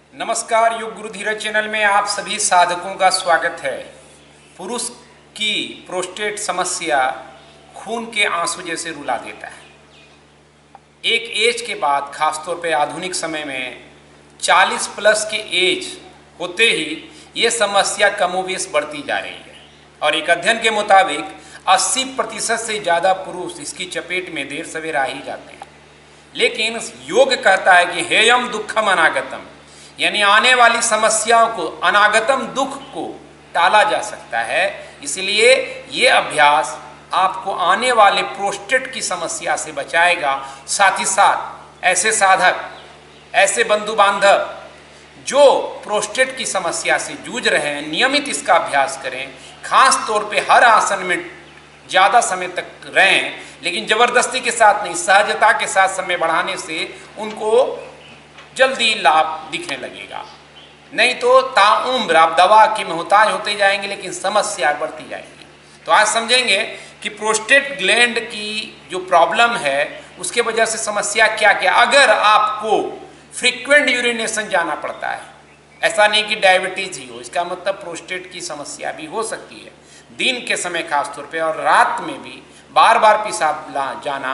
नमस्कार, योग गुरु धीरज चैनल में आप सभी साधकों का स्वागत है। पुरुष की प्रोस्टेट समस्या खून के आंसू जैसे रुला देता है। एक एज के बाद, खासतौर पे आधुनिक समय में 40 प्लस के एज होते ही ये समस्या कमोवेश बढ़ती जा रही है और एक अध्ययन के मुताबिक 80% से ज़्यादा पुरुष इसकी चपेट में देर सवेर आ ही जाते हैं। लेकिन योग कहता है कि हेयम दुखम अनागतम, यानी आने वाली समस्याओं को, अनागतम दुख को टाला जा सकता है। इसलिए ये अभ्यास आपको आने वाले प्रोस्टेट की समस्या से बचाएगा। साथ ही साथ ऐसे साधक, ऐसे बंधु बांधव जो प्रोस्टेट की समस्या से जूझ रहे हैं, नियमित इसका अभ्यास करें। खास तौर पे हर आसन में ज़्यादा समय तक रहें, लेकिन ज़बरदस्ती के साथ नहीं, सहजता के साथ समय बढ़ाने से उनको जल्दी लाभ दिखने लगेगा। नहीं तो ताउम्र आप दवा की मोहताज होते जाएंगे, लेकिन समस्या बढ़ती जाएगी। तो आज समझेंगे कि प्रोस्टेट ग्लैंड की जो प्रॉब्लम है उसके वजह से समस्या क्या क्या। अगर आपको फ्रीक्वेंट यूरिनेशन जाना पड़ता है, ऐसा नहीं कि डायबिटीज़ ही हो, इसका मतलब प्रोस्टेट की समस्या भी हो सकती है। दिन के समय खासतौर पे और रात में भी बार बार पेशाब जाना,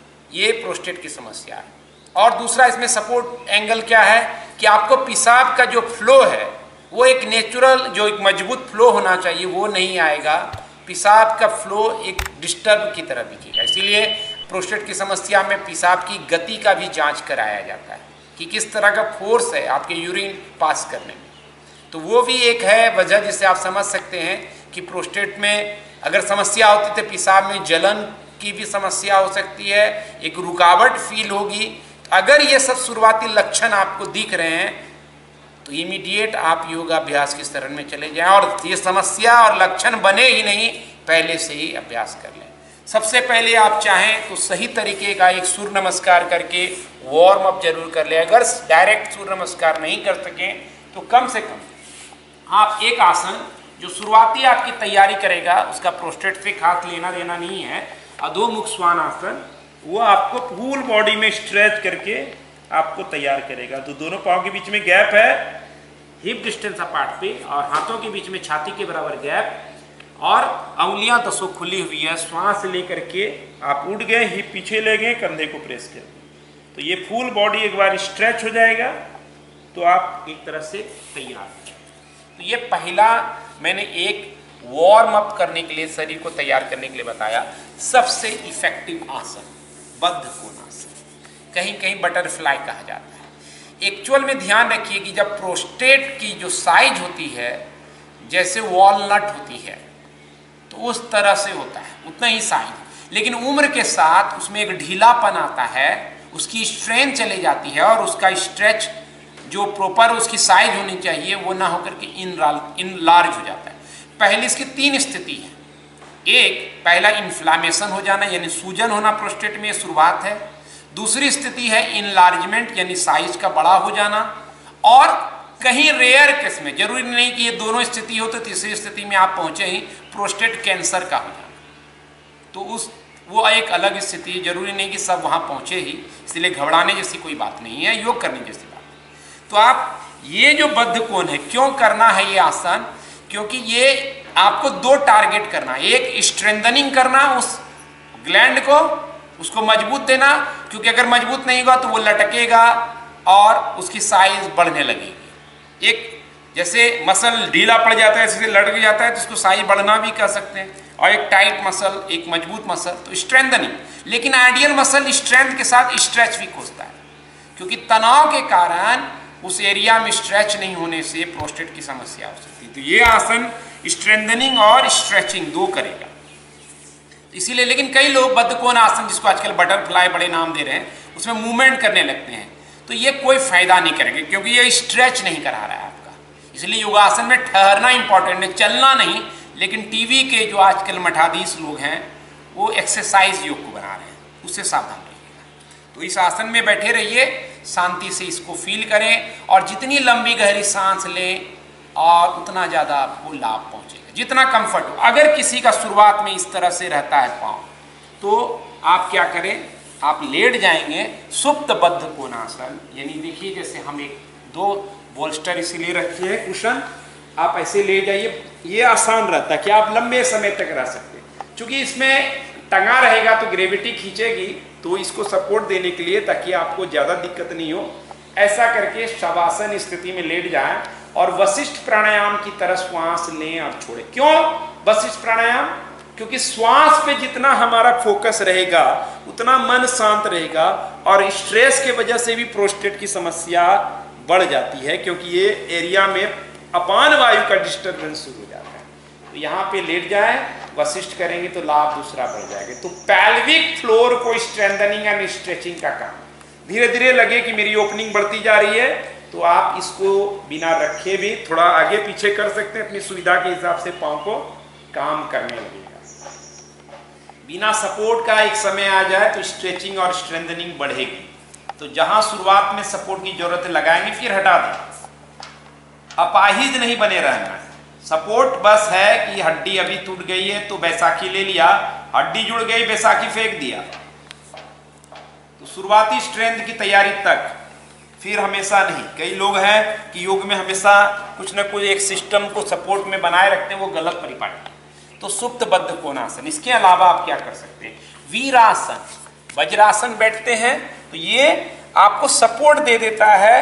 ये प्रोस्टेट की समस्या है। और दूसरा इसमें सपोर्ट एंगल क्या है कि आपको पेशाब का जो फ्लो है वो एक नेचुरल, जो एक मजबूत फ्लो होना चाहिए, वो नहीं आएगा। पेशाब का फ्लो एक डिस्टर्ब की तरह दिखेगा। इसीलिए प्रोस्टेट की समस्या में पेशाब की गति का भी जांच कराया जाता है कि किस तरह का फोर्स है आपके यूरिन पास करने में। तो वो भी एक है वजह जिससे आप समझ सकते हैं कि प्रोस्टेट में अगर समस्या होती तो पेशाब में जलन की भी समस्या हो सकती है, एक रुकावट फील होगी। अगर ये सब शुरुआती लक्षण आपको दिख रहे हैं तो इमीडिएट आप योगाभ्यास की शरण में चले जाएं और ये समस्या और लक्षण बने ही नहीं, पहले से ही अभ्यास कर लें। सबसे पहले आप चाहें तो सही तरीके का एक सूर्य नमस्कार करके वार्म अप जरूर कर लें। अगर डायरेक्ट सूर्य नमस्कार नहीं कर सकें तो कम से कम आप एक आसन जो शुरुआती आपकी तैयारी करेगा, उसका प्रोस्टेट से खास लेना देना नहीं है, अधोमुख श्वान आसन, वो आपको फुल बॉडी में स्ट्रेच करके आपको तैयार करेगा। तो दोनों पाँव के बीच में गैप है, हिप डिस्टेंस अपार्ट पे, और हाथों के बीच में छाती के बराबर गैप, और उंगलियां तो खुली हुई है। श्वास लेकर के आप उठ गए, हिप पीछे ले गए, कंधे को प्रेस कर, तो ये फुल बॉडी एक बार स्ट्रेच हो जाएगा तो आप एक तरह से तैयार। तो ये पहला मैंने एक वार्म अप करने के लिए, शरीर को तैयार करने के लिए बताया। सबसे इफेक्टिव आसन बद्ध कोण आसन, कहीं कहीं बटरफ्लाई कहा जाता है। एक्चुअल में ध्यान रखिए कि जब प्रोस्टेट की जो साइज होती है जैसे वॉलनट होती है तो उस तरह से होता है, उतना ही साइज, लेकिन उम्र के साथ उसमें एक ढीलापन आता है, उसकी स्ट्रेंथ चली जाती है और उसका स्ट्रेच जो प्रॉपर उसकी साइज होनी चाहिए वो ना होकर के इनलार्ज हो जाता है। पहले इसकी 3 स्थिति है। एक, पहला इन्फ्लामेशन हो जाना यानी सूजन होना, प्रोस्टेट में शुरुआत है। दूसरी स्थिति है इनलार्जमेंट यानी साइज का बड़ा हो जाना, और कहीं रेयर केस में, जरूरी नहीं कि ये दोनों स्थिति हो, तो तीसरी स्थिति में आप पहुंचे ही प्रोस्टेट कैंसर का हो जाना। तो वो एक अलग स्थिति है, जरूरी नहीं कि सब वहां पहुंचे ही, इसलिए घबराने जैसी कोई बात नहीं है, योग करने जैसी बात है। तो आप ये जो बद्ध कोण है, क्यों करना है ये आसन, क्योंकि ये आपको 2 टारगेट करना है। एक, स्ट्रेंथनिंग करना उस ग्लैंड को, उसको मजबूत देना, क्योंकि अगर मजबूत नहीं होगा तो वो लटकेगा और उसकी साइज बढ़ने लगेगी। एक जैसे मसल ढीला पड़ जाता है, जैसे लटक जाता है, तो उसको साइज बढ़ना भी कह सकते हैं। और एक टाइट मसल, एक मजबूत मसल, तो स्ट्रेंथनिंग। लेकिन आइडियल मसल स्ट्रेंथ के साथ स्ट्रेच भी खोजता है, क्योंकि तनाव के कारण उस एरिया में स्ट्रेच नहीं होने से प्रोस्टेट की समस्या हो सकती है। तो ये आसन स्ट्रेंथनिंग और स्ट्रेचिंग 2 करेगा, इसीलिए। लेकिन कई लोग बद्ध कोण आसन, जिसको आजकल बटरफ्लाई बड़े नाम दे रहे हैं, उसमें मूवमेंट करने लगते हैं, तो ये कोई फायदा नहीं करेगा, क्योंकि ये स्ट्रेच नहीं करा रहा है आपका। इसलिए योगासन में ठहरना इंपॉर्टेंट है, चलना नहीं। लेकिन टीवी के जो आजकल मठाधीश लोग हैं वो एक्सरसाइज योग को बना रहे हैं, उससे सावधान रहिएगा। तो इस आसन में बैठे रहिए, शांति से इसको फील करें, और जितनी लंबी गहरी सांस लें और उतना ज़्यादा आपको लाभ पहुँचेगा, जितना कंफर्ट हो। अगर किसी का शुरुआत में इस तरह से रहता है पाँव, तो आप क्या करें, आप लेट जाएंगे सुप्त बद्ध कोणासन, यानी देखिए जैसे हम एक 2 बोल्स्टर इसीलिए रखे हैं, कुशन आप ऐसे ले जाइए, ये आसान रहता है कि आप लंबे समय तक रह सकते हैं। क्योंकि इसमें टंगा रहेगा तो ग्रेविटी खींचेगी, तो इसको सपोर्ट देने के लिए, ताकि आपको ज़्यादा दिक्कत नहीं हो, ऐसा करके शवासन स्थिति में लेट जाएं और वशिष्ठ प्राणायाम की तरह श्वास लें और छोड़ें। क्यों वशिष्ठ प्राणायाम? क्योंकि श्वास पे जितना हमारा फोकस रहेगा उतना मन शांत रहेगा, और स्ट्रेस के वजह से भी प्रोस्टेट की समस्या बढ़ जाती है, क्योंकि ये एरिया में अपान वायु का डिस्टर्बेंस शुरू हो जाता है। तो यहाँ पे लेट जाए, वशिष्ठ करेंगे तो लाभ दूसरा बढ़ जाएगा। तो पैल्विक फ्लोर को स्ट्रेंथनिंग एंड स्ट्रेचिंग का काम, धीरे धीरे लगे कि मेरी ओपनिंग बढ़ती जा रही है, तो आप इसको बिना रखे भी थोड़ा आगे पीछे कर सकते हैं, अपनी सुविधा के हिसाब से पाँव को काम करने लगेगा। बिना सपोर्ट का एक समय आ जाए तो स्ट्रेचिंग और स्ट्रेंथनिंग बढ़ेगी। तो जहां शुरुआत में सपोर्ट की जरूरत लगाएंगे, फिर हटा दें। अपाहिज नहीं बने रहना है। सपोर्ट बस है कि हड्डी अभी टूट गई है तो बैसाखी ले लिया, हड्डी जुड़ गई बैसाखी फेंक दिया। तो शुरुआती स्ट्रेंथ की तैयारी तक, फिर हमेशा नहीं। कई लोग हैं कि योग में हमेशा कुछ ना कुछ एक सिस्टम को सपोर्ट में बनाए रखते हैं, वो गलत परिपाटी। तो सुप्त बद्ध कोणासन, इसके अलावा आप क्या कर सकते हैं? वीरासन, वज्रासन बैठते हैं तो ये आपको सपोर्ट दे देता है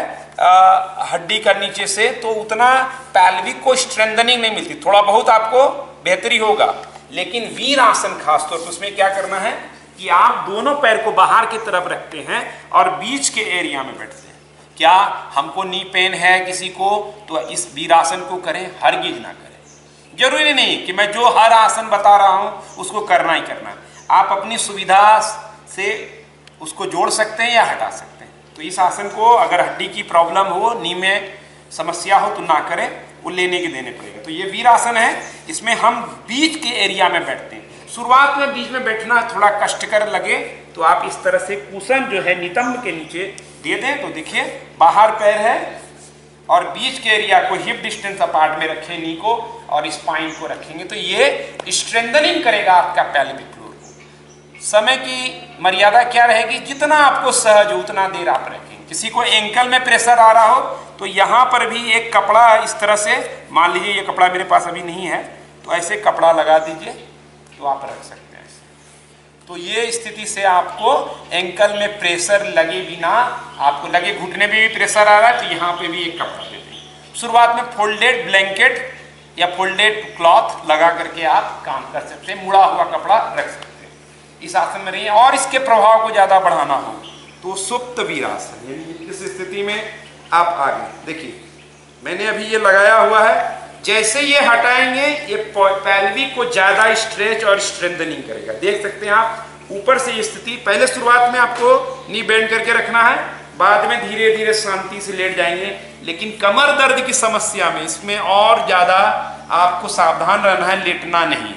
हड्डी का नीचे से, तो उतना पैल्विक को स्ट्रेंथनिंग नहीं मिलती, थोड़ा बहुत आपको बेहतरी होगा। लेकिन वीरासन खासतौर पर उसमें क्या करना है कि आप दोनों पैर को बाहर की तरफ रखते हैं और बीच के एरिया में बैठते हैं। क्या हमको नी पेन है किसी को, तो इस वीरासन को करें, हरगिज ना करें। जरूरी नहीं कि मैं जो हर आसन बता रहा हूं उसको करना ही करना, आप अपनी सुविधा से उसको जोड़ सकते हैं या हटा सकते हैं। तो इस आसन को अगर हड्डी की प्रॉब्लम हो, नी में समस्या हो तो ना करें, वो लेने के देने पड़ेगा। तो ये वीरासन है, इसमें हम बीच के एरिया में बैठते हैं। शुरुआत में बीच में बैठना थोड़ा कष्टकर लगे तो आप इस तरह से कुशन जो है नितंब के नीचे दे दें। तो देखिए बाहर पैर है और बीच के एरिया को हिप डिस्टेंस अपार्ट में रखें, नी को और स्पाइन को रखेंगे, तो ये स्ट्रेंथनिंग करेगा आपका पैल्विक फ्लोर को। समय की मर्यादा क्या रहेगी? जितना आपको सहज हो उतना देर आप रखें। किसी को एंकल में प्रेशर आ रहा हो तो यहाँ पर भी एक कपड़ा इस तरह से, मान लीजिए ये कपड़ा मेरे पास अभी नहीं है, तो ऐसे कपड़ा लगा दीजिए तो आप रख सकते हैं ऐसे। तो ये स्थिति से आपको एंकल में प्रेशर लगे बिना, आपको लगे घुटने में भी प्रेशर आ रहा है तो यहाँ पे भी एक कपड़ा दे दें। शुरुआत में फोल्डेड ब्लैंकेट या फोल्डेड क्लॉथ लगा करके आप काम कर सकते हैं, मुड़ा हुआ कपड़ा रख सकते हैं, इस आसन में रहिए। और इसके प्रभाव को ज्यादा बढ़ाना हो तो सुप्त वीरासन, यानी इस स्थिति में आप आगे देखिए, मैंने अभी ये लगाया हुआ है, जैसे ये हटाएंगे ये पैल्विक को ज्यादा स्ट्रेच और स्ट्रेंथनिंग करेगा। देख सकते हैं आप ऊपर से ये स्थिति, पहले शुरुआत में आपको नी बेंड करके रखना है, बाद में धीरे धीरे शांति से लेट जाएंगे। लेकिन कमर दर्द की समस्या में इसमें और ज्यादा आपको सावधान रहना है, लेटना नहीं।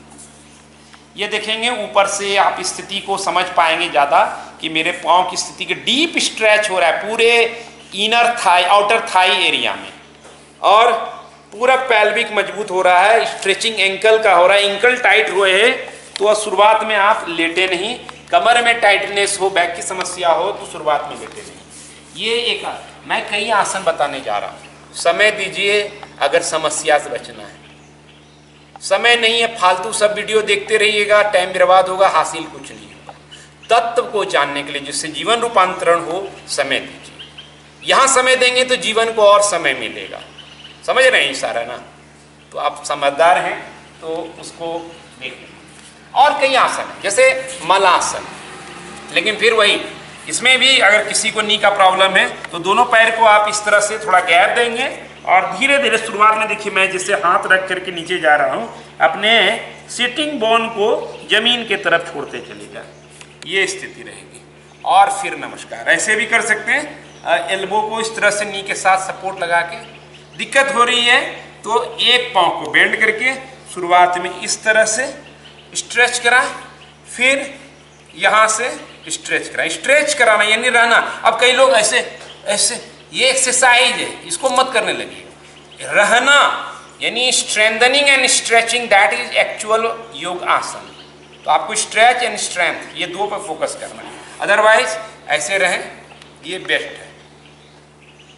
ये देखेंगे ऊपर से आप इस स्थिति को समझ पाएंगे ज्यादा कि मेरे पांव की स्थिति के डीप स्ट्रेच हो रहा है पूरे inner thigh outer thigh area में, और पूरा पैल्विक मजबूत हो रहा है, स्ट्रेचिंग एंकल का हो रहा है। एंकल टाइट हुए हैं तो शुरुआत में आप लेटे नहीं, कमर में टाइटनेस हो, बैक की समस्या हो तो शुरुआत में लेटे नहीं। ये एक, मैं कई आसन बताने जा रहा हूँ, समय दीजिए अगर समस्या से बचना है। समय नहीं है फालतू सब वीडियो देखते रहिएगा, टाइम बर्बाद होगा, हासिल कुछ नहीं होगा। तत्व को जानने के लिए जिससे जीवन रूपांतरण हो, समय दीजिए। यहाँ समय देंगे तो जीवन को और समय मिलेगा, समझ रहे हैं इशारा ना? तो आप समझदार हैं तो उसको देखें। और कई आसन है जैसे मलासन, लेकिन फिर वही, इसमें भी अगर किसी को नी का प्रॉब्लम है तो दोनों पैर को आप इस तरह से थोड़ा गैप देंगे और धीरे धीरे शुरुआत में देखिए मैं जिससे हाथ रख करके नीचे जा रहा हूँ, अपने सिटिंग बोन को जमीन के तरफ छोड़ते चलेगा, ये स्थिति रहेगी। और फिर नमस्कार, ऐसे भी कर सकते हैं, एल्बो को इस तरह से नी के साथ सपोर्ट लगा के। दिक्कत हो रही है तो एक पाँव को बेंड करके शुरुआत में इस तरह से स्ट्रेच करा, फिर यहाँ से स्ट्रेच करा। स्ट्रेच कराना यानी रहना। अब कई लोग ऐसे ऐसे, ये एक्सरसाइज है, इसको मत करने लगिए। रहना यानी strengthening and stretching, that is actual yoga asana. तो आपको स्ट्रेच एंड स्ट्रेंथ ये दो पर फोकस करना है, अदरवाइज ऐसे रहें, ये बेस्ट है।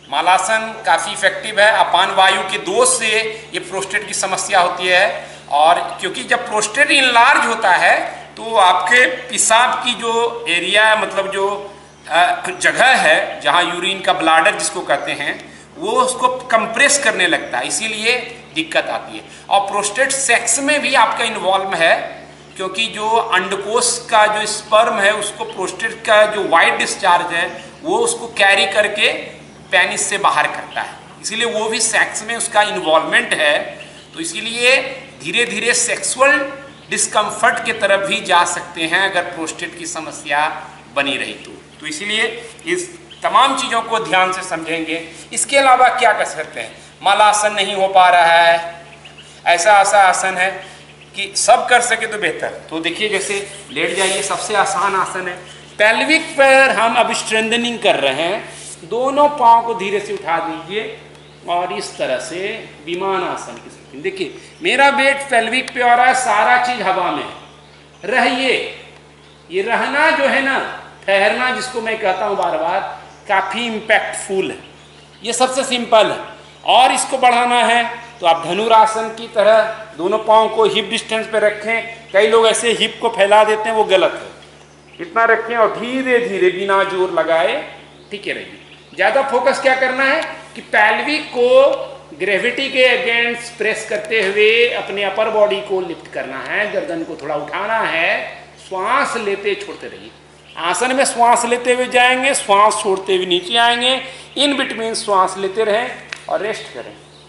मालासन काफ़ी इफेक्टिव है। अपान वायु के दोष से ये प्रोस्टेट की समस्या होती है, और क्योंकि जब प्रोस्टेट इनलार्ज होता है तो आपके पेशाब की जो एरिया है, मतलब जो जगह है जहाँ यूरिन का ब्लाडर जिसको कहते हैं, वो उसको कंप्रेस करने लगता है, इसीलिए दिक्कत आती है। और प्रोस्टेट सेक्स में भी आपका इन्वॉल्व है, क्योंकि जो अंडकोश का जो स्पर्म है उसको प्रोस्टेट का जो वाइट डिस्चार्ज है वो उसको कैरी करके पेनिस से बाहर करता है, इसीलिए वो भी सेक्स में उसका इन्वॉल्वमेंट है। तो इसीलिए धीरे धीरे सेक्सुअल डिस्कम्फर्ट के तरफ भी जा सकते हैं अगर प्रोस्टेट की समस्या बनी रही तो इसीलिए इस तमाम चीज़ों को ध्यान से समझेंगे। इसके अलावा क्या कर सकते हैं? मालासन नहीं हो पा रहा है, ऐसा आसन है कि सब कर सके तो बेहतर। तो देखिए, जैसे लेट जाइए, सबसे आसान आसन है। पेल्विक पर हम अब स्ट्रेंथनिंग कर रहे हैं, दोनों पाँव को धीरे से उठा दीजिए और इस तरह से विमान आसन की सकते हैं। देखिए मेरा वेट पेल्विक पे आ रहा है, सारा चीज हवा में रहिए। ये रहना जो है ना, ठहरना जिसको मैं कहता हूँ बार बार, काफ़ी इम्पैक्टफुल है। ये सबसे सिंपल है। और इसको बढ़ाना है तो आप धनुरासन की तरह दोनों पाँव को हिप डिस्टेंस पे रखें। कई लोग ऐसे हिप को फैला देते हैं, वो गलत है। इतना रखें और धीरे धीरे बिना जोर लगाए टिके रहिए। ज़्यादा फोकस क्या करना है कि पेल्विक को ग्रेविटी के अगेंस्ट प्रेस करते हुए अपने अपर बॉडी को लिफ्ट करना है, गर्दन को थोड़ा उठाना है। श्वास लेते छोड़ते रहिए। आसन में श्वास लेते हुए जाएंगे, श्वास छोड़ते हुए नीचे आएंगे, इन बिटवीन श्वास लेते रहें और रेस्ट करें।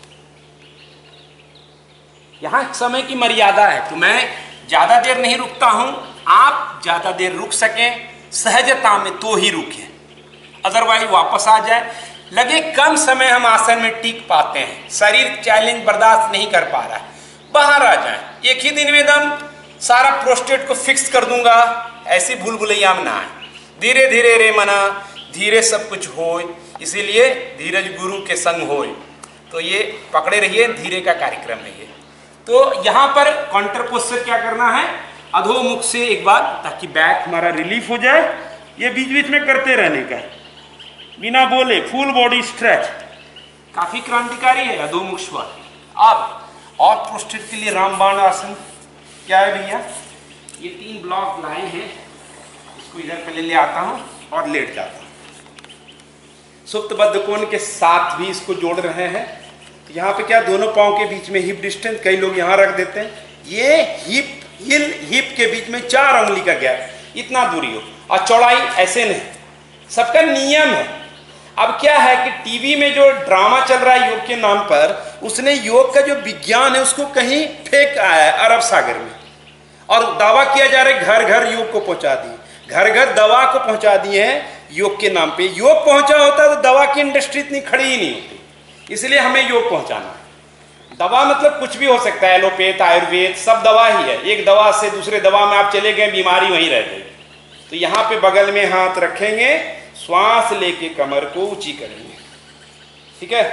यहाँ समय की मर्यादा है, तो मैं ज़्यादा देर नहीं रुकता हूँ। आप ज़्यादा देर रुक सकें सहजता में तो ही रुकें, अदरवाइज वापस आ जाए। लगे कम समय हम आसन में टिक पाते हैं, शरीर चैलेंज बर्दाश्त नहीं कर पा रहा है, बाहर आ जाए। एक ही दिन में एकदम सारा प्रोस्टेट को फिक्स कर दूंगा, ऐसी भूल भुलैया में ना आए। धीरे धीरे रे मना, धीरे सब कुछ होए, इसीलिए धीरज गुरु के संग होए। तो ये पकड़े रहिए, धीरे का कार्यक्रम है ये। तो यहाँ पर काउंटर पोस्चर क्या करना है, अधोमुख से एक बार, ताकि बैक हमारा रिलीफ हो जाए। ये बीच बीच में करते रहने का, बिना बोले फुल बॉडी स्ट्रेच, काफी क्रांतिकारी है अधोमुख श्वास। अब और प्रोस्टेट के लिए रामबाण आसन क्या है भैया, ये 3 ब्लॉक लाए हैं, इसको इधर पहले ले आता हूँ और लेट जाता हूँ। सुप्त बद्ध कोण के साथ भी इसको जोड़ रहे हैं। तो यहाँ पे क्या, दोनों पाँव के बीच में हिप डिस्टेंस, कई लोग यहाँ रख देते हैं। ये हिप के बीच में 4 उंगली का गैप, इतना दूरी हो, और चौड़ाई ऐसे नहीं, सबका नियम है। अब क्या है कि टीवी में जो ड्रामा चल रहा है योग के नाम पर, उसने योग का जो विज्ञान है उसको कहीं फेंक आया है अरब सागर में, और दावा किया जा रहा है घर घर योग को पहुंचा दिए, घर घर दवा को पहुंचा दिए हैं योग के नाम पे। योग पहुंचा होता तो दवा की इंडस्ट्री इतनी खड़ी ही नहीं होती, इसलिए हमें योग पहुंचाना है। दवा मतलब कुछ भी हो सकता है, एलोपैथ आयुर्वेद सब दवा ही है। एक दवा से दूसरे दवा में आप चले गए, बीमारी वहीं रह गई। तो यहाँ पे बगल में हाथ रखेंगे, श्वास लेके कमर को ऊंची करेंगे, ठीक है।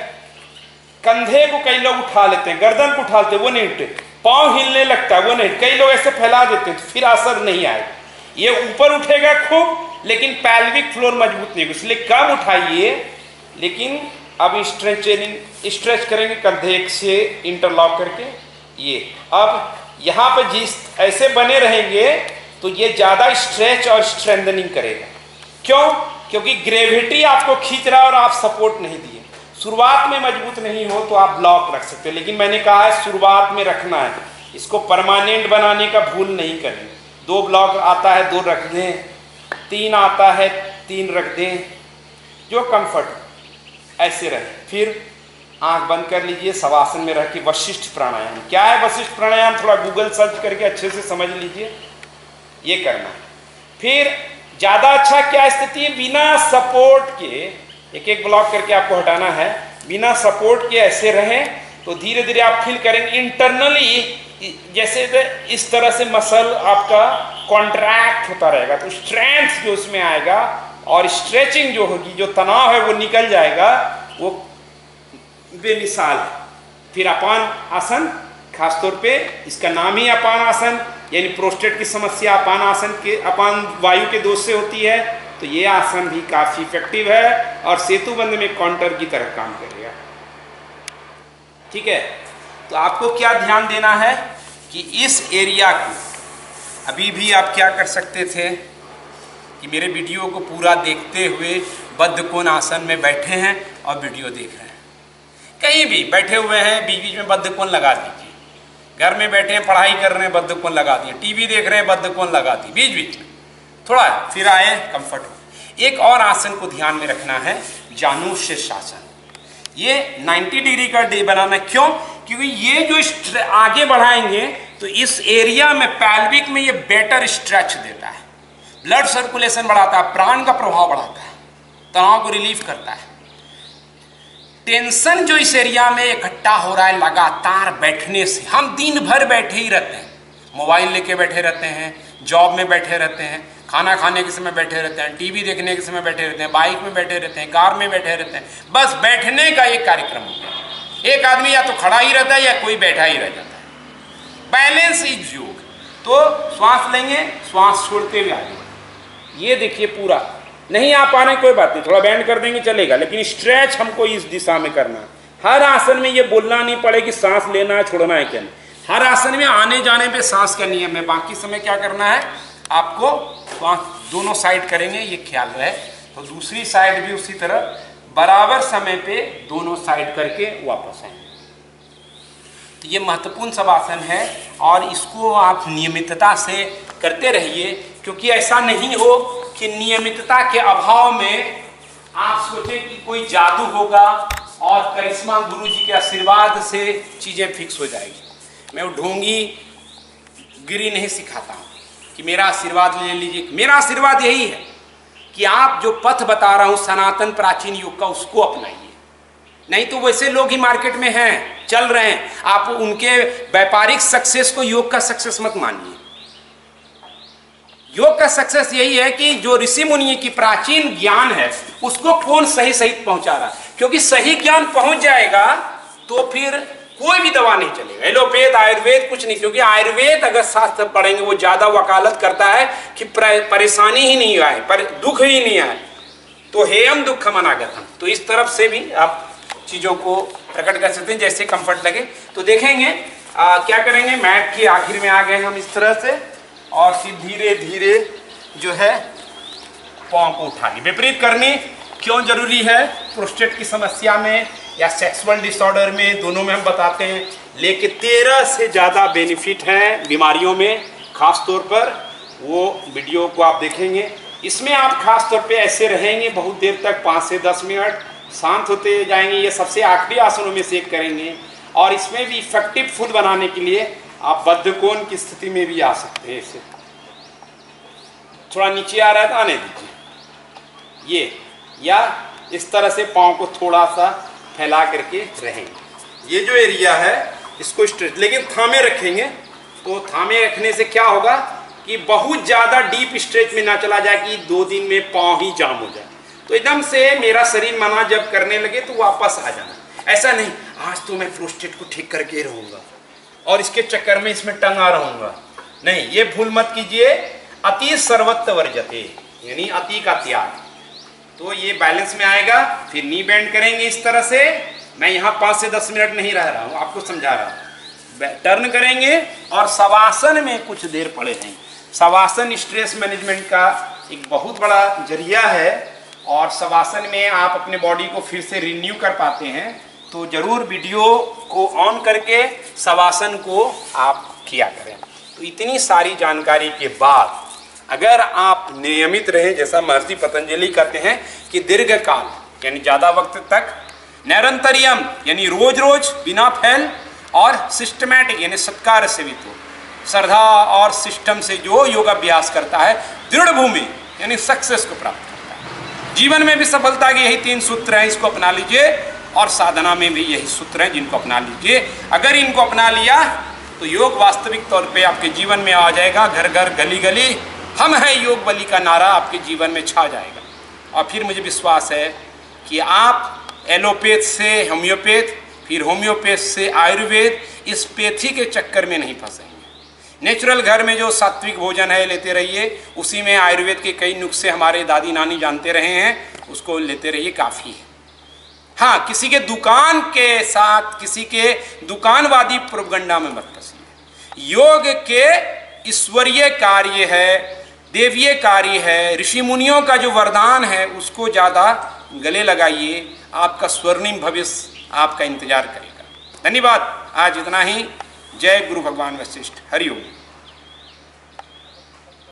कंधे को कई लोग उठा लेते हैं, गर्दन को उठा लेते हैं, वो नहीं उठे। पाँव हिलने लगता है, वो नहीं। कई लोग ऐसे फैला देते हैं तो फिर असर नहीं आएगा। ये ऊपर उठेगा खूब, लेकिन पैल्विक फ्लोर मजबूत नहीं होगा, इसलिए कम उठाइए। लेकिन अब स्ट्रेच करेंगे कंधे से इंटरलॉक करके। ये अब यहाँ पर जिस ऐसे बने रहेंगे तो ये ज़्यादा स्ट्रेच और स्ट्रेंथनिंग करेगा। क्यों? क्योंकि ग्रेविटी आपको खींच रहा है और आप सपोर्ट नहीं दिए। शुरुआत में मजबूत नहीं हो तो आप ब्लॉक रख सकते हो, लेकिन मैंने कहा है शुरुआत में रखना है, इसको परमानेंट बनाने का भूल नहीं करनी। 2 ब्लॉक आता है 2 रख दें, 3 आता है 3 रख दें, जो कंफर्ट ऐसे रहे। फिर आंख बंद कर लीजिए, शवासन में रह के वशिष्ठ प्राणायाम। क्या है वशिष्ठ प्राणायाम? थोड़ा गूगल सर्च करके अच्छे से समझ लीजिए, ये करना है। फिर ज़्यादा अच्छा क्या स्थिति है, बिना सपोर्ट के एक एक ब्लॉक करके आपको हटाना है, बिना सपोर्ट के ऐसे रहें। तो धीरे धीरे आप फील करेंगे इंटरनली, जैसे इस तरह से मसल आपका कॉन्ट्रैक्ट होता रहेगा, तो स्ट्रेंथ जो उसमें आएगा और स्ट्रेचिंग जो होगी, जो तनाव है वो निकल जाएगा, वो बेमिसाल है। फिर अपान आसन, खासतौर पे इसका नाम ही अपान आसन, यानी प्रोस्टेट की समस्या अपान आसन के, अपान वायु के दोष से होती है। तो ये आसन भी काफी इफेक्टिव है और सेतुबंध में काउंटर की तरह काम करेगा। ठीक है, तो आपको क्या ध्यान देना है कि इस एरिया को अभी भी आप क्या कर सकते थे कि मेरे वीडियो को पूरा देखते हुए बद्ध कोण आसन में बैठे हैं और वीडियो देख रहे हैं, कहीं भी बैठे हुए हैं बीच बीच में बद्ध कोण लगा दीजिए, घर में बैठे हैं पढ़ाई कर रहे हैं बद्ध कोण लगा दिए, टीवी देख रहे हैं बद्ध कोण लगा दिए, बीच बीच में थोड़ा फिर आए कंफर्ट हो। एक और आसन को ध्यान में रखना है, जानु शीर्षासन। ये 90 डिग्री का डे बनाना, क्यों? क्योंकि ये जो आगे बढ़ाएंगे तो इस एरिया में पैल्विक में ये बेटर स्ट्रेच देता है, ब्लड सर्कुलेशन बढ़ाता है, प्राण का प्रभाव बढ़ाता है, तनाव को रिलीफ करता है। टेंशन जो इस एरिया में इकट्ठा हो रहा है लगातार बैठने से, हम दिन भर बैठे ही रहते हैं, मोबाइल लेके बैठे रहते हैं, जॉब में बैठे रहते हैं, खाना खाने के समय बैठे रहते हैं, टीवी देखने के समय बैठे रहते हैं, बाइक में बैठे रहते हैं, कार में बैठे रहते हैं, बस बैठने का एक कार्यक्रम होता है। एक आदमी या तो खड़ा ही रहता है या कोई बैठा ही रह जाता है। बैलेंस इज योग। तो श्वास लेंगे, श्वास छोड़ते हुए आगे, ये देखिए पूरा नहीं आ पा रहे कोई बात नहीं, थोड़ा बैंड कर देंगे चलेगा, लेकिन स्ट्रेच हमको इस दिशा में करना है। हर आसन में ये बोलना नहीं पड़े कि सांस लेना है छोड़ना है क्या नहीं, हर आसन में आने जाने पे सांस का नियम है, बाकी समय क्या करना है आपको श्वास दोनों साइड करेंगे ये ख्याल रहे। तो दूसरी साइड भी उसी तरह बराबर समय पे दोनों साइड करके वापस आएंगे। तो ये महत्वपूर्ण शवासन है और इसको आप नियमितता से करते रहिए, क्योंकि ऐसा नहीं हो कि नियमितता के अभाव में आप सोचें कि कोई जादू होगा और करिश्मा गुरु जी के आशीर्वाद से चीजें फिक्स हो जाएगी। मैं वो ढोंगी गिरी नहीं सिखाता हूँ कि मेरा आशीर्वाद ले लीजिए। मेरा आशीर्वाद यही है कि आप जो पथ बता रहा हूँ सनातन प्राचीन युग का, उसको अपनाइए। नहीं तो वैसे लोग ही मार्केट में हैं, चल रहे हैं, आप उनके व्यापारिक सक्सेस को योग का सक्सेस मत मानिए। योग का सक्सेस यही है कि जो ऋषि मुनि की प्राचीन ज्ञान है उसको कौन सही सही पहुंचा रहा है, क्योंकि सही ज्ञान पहुंच जाएगा तो फिर कोई भी दवा नहीं चलेगा, एलोपैथ आयुर्वेद कुछ नहीं, क्योंकि आयुर्वेद अगर शास्त्र पढ़ेंगे वो ज्यादा वकालत करता है कि परेशानी ही नहीं आए, पर दुख ही नहीं आए, तो हेयम दुखम अनागतम। तो इस तरफ से भी आप चीजों को प्रकट कर सकते हैं जैसे कंफर्ट लगे। तो देखेंगे क्या करेंगे, मैट के आखिर में आ गए हम इस तरह से, और फिर धीरे धीरे जो है पाँव को उठानी, विपरीत करनी। क्यों जरूरी है? प्रोस्टेट की समस्या में या सेक्सुअल डिसऑर्डर में, दोनों में हम बताते हैं, लेकिन 13 से ज़्यादा बेनिफिट हैं बीमारियों में, खास तौर पर वो वीडियो को आप देखेंगे। इसमें आप खास तौर पे ऐसे रहेंगे बहुत देर तक, 5 से 10 मिनट शांत होते जाएंगे। ये सबसे आखिरी आसनों में से एक करेंगे, और इसमें भी इफेक्टिव फुल बनाने के लिए आप बद्ध कोण की स्थिति में भी आ सकते हैं। इसे थोड़ा नीचे आ रहा है तो आने दीजिए, ये या इस तरह से पाँव को थोड़ा सा फैला करके रहेंगे। ये जो एरिया है इसको स्ट्रेच, लेकिन थामे रखेंगे। तो थामे रखने से क्या होगा कि बहुत ज़्यादा डीप स्ट्रेच में ना चला जाए कि 2 दिन में पाँव ही जाम हो जाए। तो एकदम से मेरा शरीर मना जब करने लगे तो वापस आ जाना। ऐसा नहीं आज तो मैं प्रोस्टेट को ठीक करके रहूँगा और इसके चक्कर में इसमें टंगा रहूँगा, नहीं, ये भूल मत कीजिए। अति सर्वत्र वर्जते, यानी अति का त्याग। तो ये बैलेंस में आएगा। फिर नी बेंड करेंगे इस तरह से। मैं यहाँ 5 से 10 मिनट नहीं रह रहा हूँ, आपको समझा रहा हूँ। टर्न करेंगे और शवासन में कुछ देर पड़े रहेंगे। शवासन स्ट्रेस मैनेजमेंट का एक बहुत बड़ा जरिया है, और शवासन में आप अपने बॉडी को फिर से रिन्यू कर पाते हैं। तो जरूर वीडियो को ऑन करके शवासन को आप किया करें। तो इतनी सारी जानकारी के बाद अगर आप नियमित रहें, जैसा महर्षि पतंजलि कहते हैं कि दीर्घ काल यानी ज़्यादा वक्त तक, निरंतरियम यानी रोज रोज बिना फैल, और सिस्टमैटिक यानी सत्कार सेवित हो, श्रद्धा और सिस्टम से जो योगाभ्यास करता है, दृढ़ भूमि यानी सक्सेस को प्राप्त करता है। जीवन में भी सफलता के यही 3 सूत्र हैं, इसको अपना लीजिए, और साधना में भी यही सूत्र हैं जिनको अपना लीजिए। अगर इनको अपना लिया तो योग वास्तविक तौर पे आपके जीवन में आ जाएगा। घर घर गली गली हम हैं योग बली का नारा आपके जीवन में छा जाएगा। और फिर मुझे विश्वास है कि आप एलोपैथ से होम्योपैथ, फिर होम्योपैथ से आयुर्वेद, इस पैथी के चक्कर में नहीं फंसेंगे। नेचुरल घर में जो सात्विक भोजन है लेते रहिए, उसी में आयुर्वेद के कई नुस्खे हमारे दादी नानी जानते रहे हैं, उसको लेते रहिए, काफ़ी है। हाँ, किसी के दुकान के साथ, किसी के दुकानवादी प्रोपगंडा में मत फंसिए। योग के ईश्वरीय कार्य है, देवीय कार्य है, ऋषि मुनियों का जो वरदान है उसको ज़्यादा गले लगाइए, आपका स्वर्णिम भविष्य आपका इंतजार करेगा। धन्यवाद, आज इतना ही। जय गुरु भगवान वशिष्ठ। हरिओम।